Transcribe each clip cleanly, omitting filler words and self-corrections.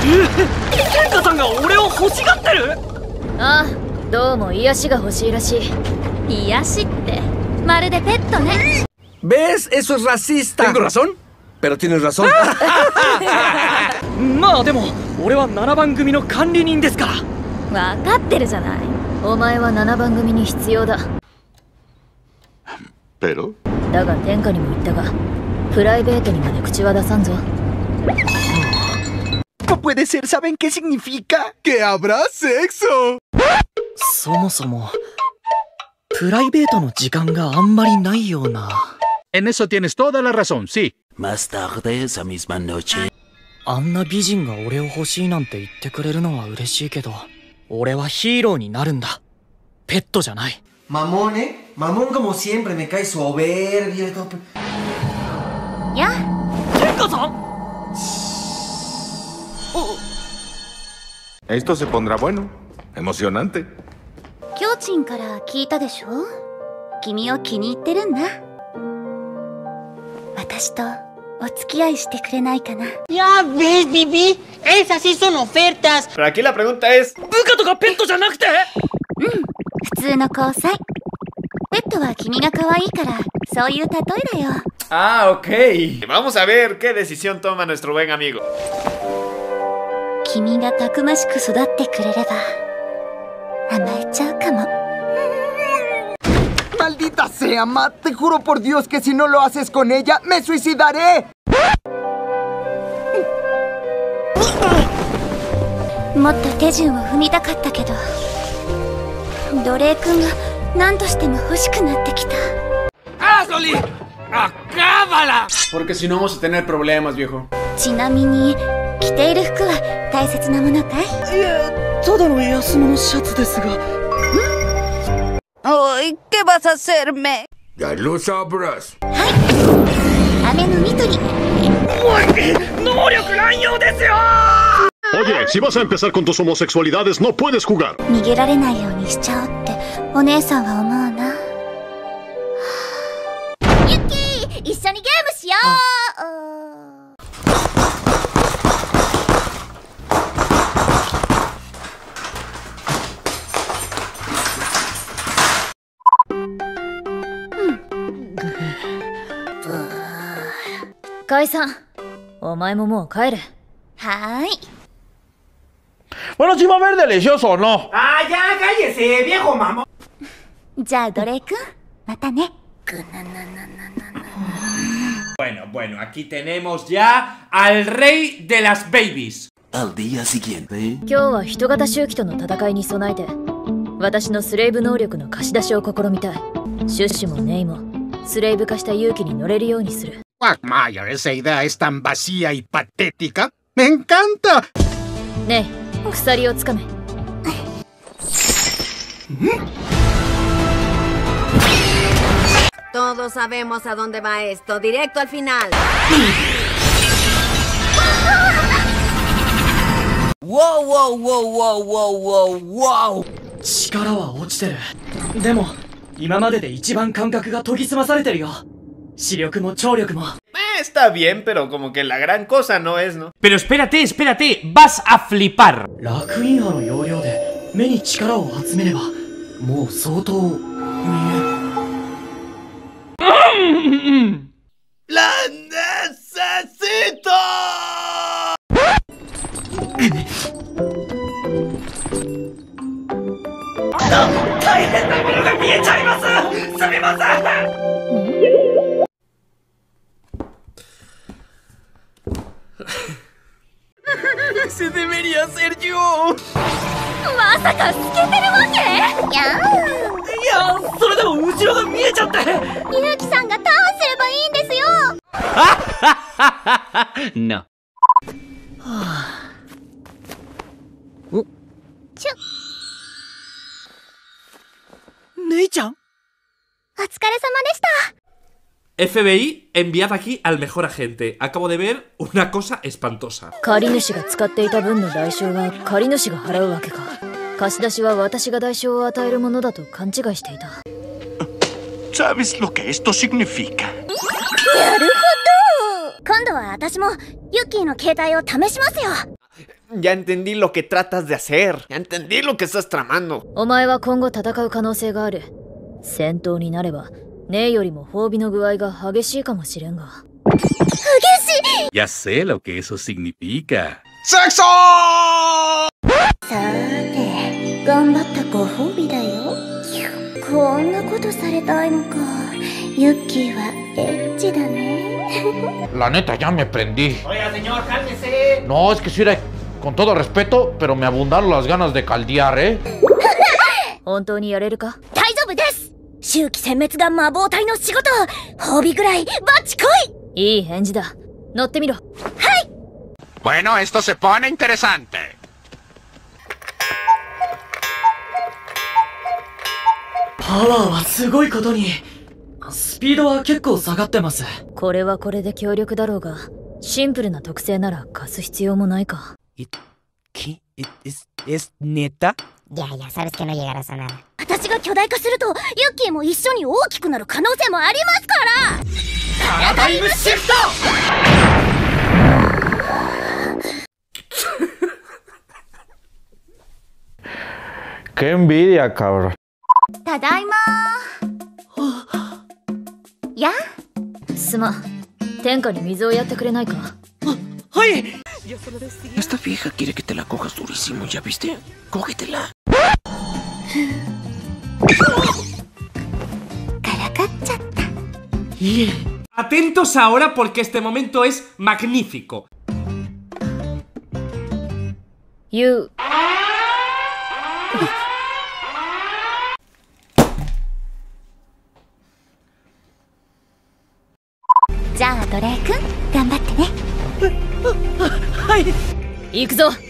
天下さんが俺を欲しがってる。 ああ、どうも癒しが欲しいらしい。癒しってまるでペットね。 ¿Ves? Eso es racista. Tengo razón, pero tienes razón. まあでも俺は7番組の管理人ですから。 分かってるじゃない。お前は7番組に必要だ。 Pero だが天下にも言ったが、プライベートにまで口は出さんぞ。 No puede ser. ¿Saben qué significa? Que habrá sexo. そもそもプライベートの時間があんまりないような。 En eso tienes toda la razón, sí. Más tarde esa misma noche. あんな美人が俺を欲しいなんて言ってくれるのは嬉しいけど、俺はヒーローになるんだ。ペットじゃない。 Mamón, ¿eh? Mamón como siempre, me cae soberbio y todo. Ya. 天下さん。 esto se pondrá bueno, emocionante. きょうちんから聞いたでしょ。君を気に入ってるんだ。私とお付き合いしてくれないかな。 Ya ves, Bibi, esas sí son ofertas. Pero aquí la pregunta es... 部下とかペットじゃなくて。 普通の交際。ペットは君が可愛いから、そういう例えだよ。 Ah, ok. Vamos a ver qué decisión toma nuestro buen amigo. 君がたくましく育ってくれれば甘えちゃうかも。 Maldita sea, Matt. Te juro por Dios que si no lo haces con ella, me suicidaré. もっと手順を踏みたかったけど、奴隷君が何としても欲しくなってきた。 ¡Hazlo! ¡Acábala! Porque si no vamos a tener problemas, viejo. ちなみに着ている服は大切なものかい？ いや、ただの安物シャツですが。 Ay, ¿qué vas a hacerme? Ya lo sabrás. 雨の緑。 能力乱用ですよ。 Oye, si vas a empezar con tus homosexualidades, no puedes jugar. 逃げられないようにしちゃおうってお姉さんは思うな。ユッキー、一緒にゲームしよう。解散。お前ももう帰れ。はーい。 Bueno, sí va a ver delicioso, ¿o no? ¡Ah, ya, cállese, viejo mamón! じゃあ奴隷君、またね。 Bueno, aquí tenemos ya al rey de las babies. Al día siguiente. 今日は人型周期との戦いに備えて、私のスレイブ能力の貸し出しを試みたい。シュッシュもネイもスレイブ化した勇気に乗れるようにする。 Quagmire, esa idea es tan vacía y patética. ¡Me encanta! ねえ、鎖をつかめ。 Todos sabemos a dónde va esto, directo al final. Wow, wow, wow, wow, wow, wow, wow. 力は落ちてる。でも今までで一番感覚が研ぎ澄まされてるよ。視力も聴力も。 Está bien, pero como que la gran cosa no es, ¿no? Pero espérate, vas a flipar. 楽印派の要領で目に力を集めればもう相当見え。 ¡La necesito! 大変なものが見えちゃいます。すみません。 ¡Ese debería ser yo! まさか透けてるわけ？いやそれでも後ろが見えちゃって。 ゆうきさんがターンすればいいんですよ。 No. 姉ちゃん？ お疲れ様でした。 FBI, enviad aquí al mejor agente. Acabo de ver una cosa espantosa. 借り主が使っていた分の代償は借り主が払うわけか。貸し出しは私が代償を与えるものだと勘違いしていた。 ¿Sabes lo que esto significa? なるほど。今度は私もユッキーの携帯を試しますよ。 Ya entendí lo que tratas de hacer. Ya entendí lo que estás tramando. お前は今後戦う可能性がある。戦闘になればネイよりも褒美の具合が激しいかもしれんが。激しい。 Ya sé lo que eso significa. ¡Sexo! さて、頑張ったご褒美だよ。こんなことされたいのか。ユッキーはエッチだね。 La neta, ya me prendí. Oiga, señor, cálmese. No, es que sí, con todo respeto, pero me abundaron las ganas de caldear, ¿eh? 本当にやれるか？ 大丈夫です。周期殲滅が魔法体の仕事。褒美ぐらいバッチ来い。いい返事だ。乗ってみろ。はい。 Bueno, esto se pone interesante. パワーはすごいことにスピードは結構下がってます。 これはこれで強力だろうが、シンプルな特性なら貸す必要もないか。 ¿Es neta? Ya sabes que no llegarás a nada. 私が巨大化するとユッキーも一緒に大きくなる可能性もありますから。 パラダイムシフト。 Qué envidia, cabrón. ただいまー。や？ すまん。天下に水をやってくれないか。 はい。 Esta vieja quiere que te la cojas durísimo, ¿ya viste? Cógetela. Atentos ahora porque este momento es magnífico. You. じゃあドレイ君、頑張ってね。 はい。 行くぞ。 はい。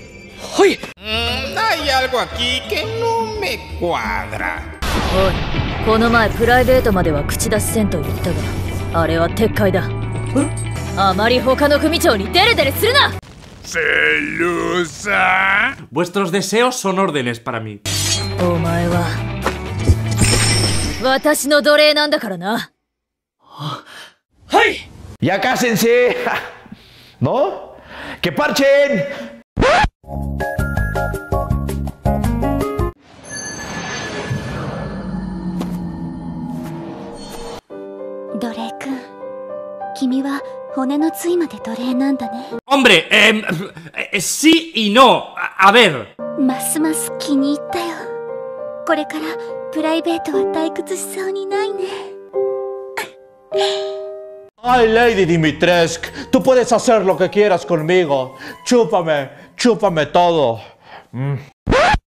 Hay algo aquí que no me cuadra. おい、この前プライベートまでは口出しせんと言ったが、あれは撤回だ。あまり他の組長にデレデレするな。 ¡Celusa! Vuestros deseos son órdenes para mí. お前は私の奴隷なんだからな。 はい。 ¡Ya cásense! ¿No? ¡Que parchen! ドレイ君、君は骨の髄まで奴隷なんだね。 Hombre, sí y no. A ver. ますます気に入ったよ。これからプライベートは退屈しそうにないね。 Ay, Lady Dimitrescu, tú puedes hacer lo que quieras conmigo. Chúpame, chúpame todo.